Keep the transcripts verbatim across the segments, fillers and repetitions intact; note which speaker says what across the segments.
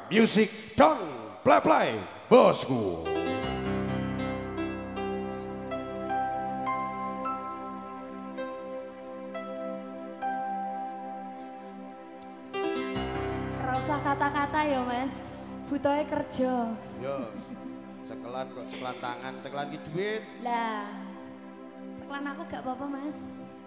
Speaker 1: Music dong, play play, bosku.
Speaker 2: Usah kata-kata ya mas, butuhnya kerja.
Speaker 1: Yo, cekelan kok cekelan tangan, cekelan ki duit.
Speaker 2: Lah, cekelan aku gak apa-apa mas.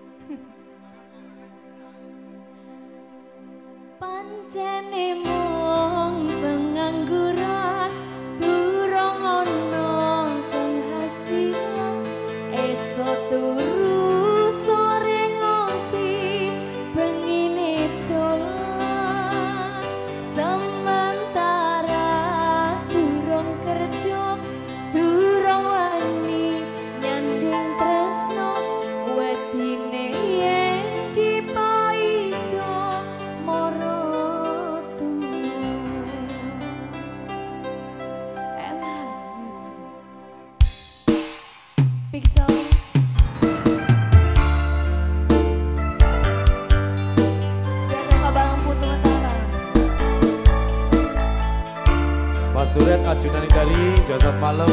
Speaker 2: Pancene mung pengangguran, durung ono penghasilan, esok turu sore ngopi, bengine dolan. Sementara durung kerja, durung wani nyanding tresno, wedine yen dipaida mara tuwa. Emas Pixel biasa kabalang putu utara.
Speaker 1: Mas Suret ajunan dari Joseph Malam.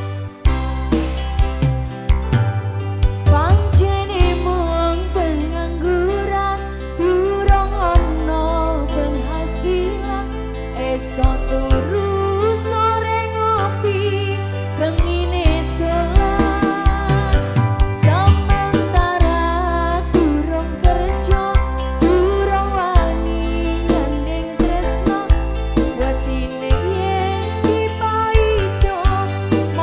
Speaker 2: Pancene mung pengangguran, durung ono penghasilan, esok turu sore ngopi, bengine dolan. Sementara durung kerja, durung wani nyanding tresno, wedine yen dipaida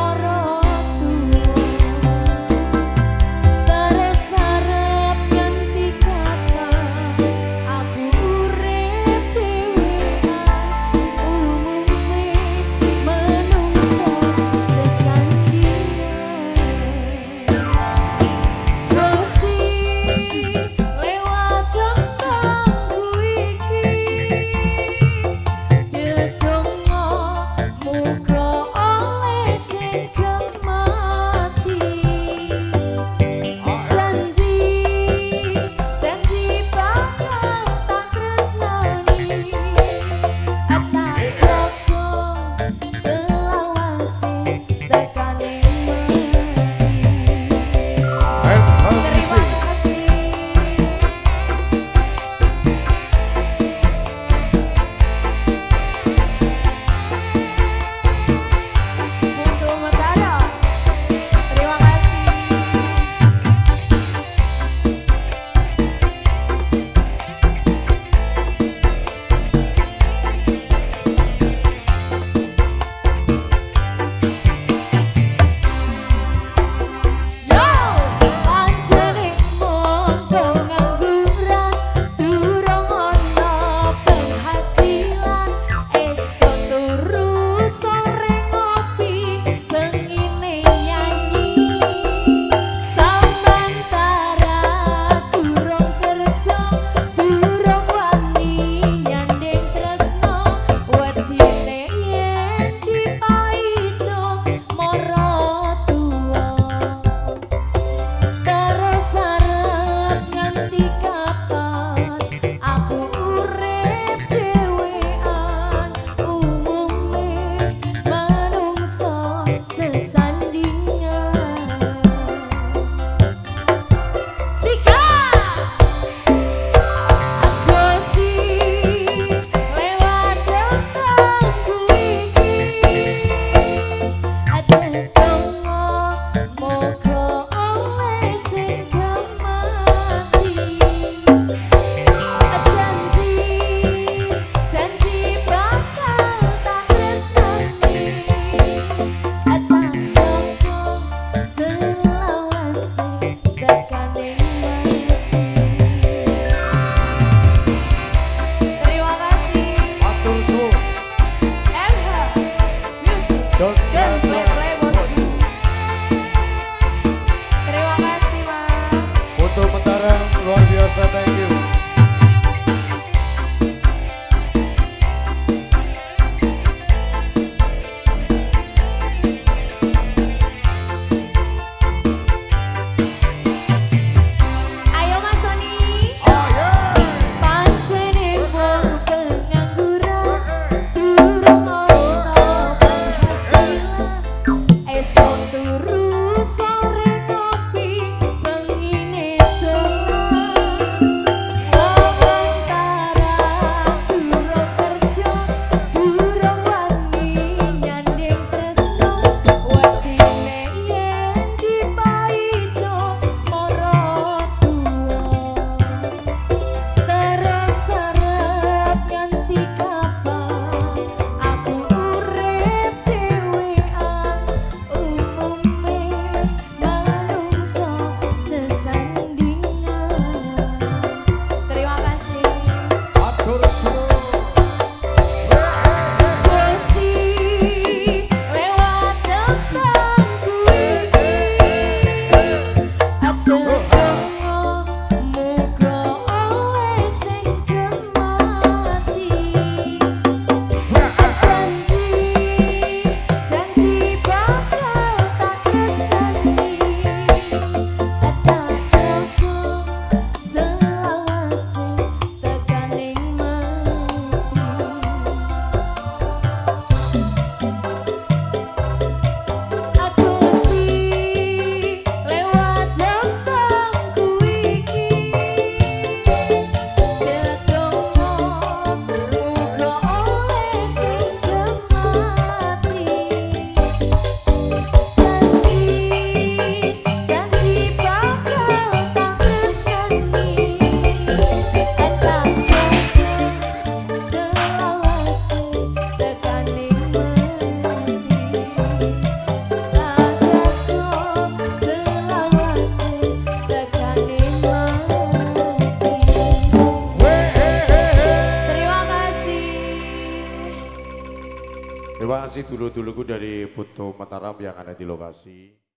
Speaker 1: Terima kasih dulu-duluku dari Putu Mataram yang ada di lokasi.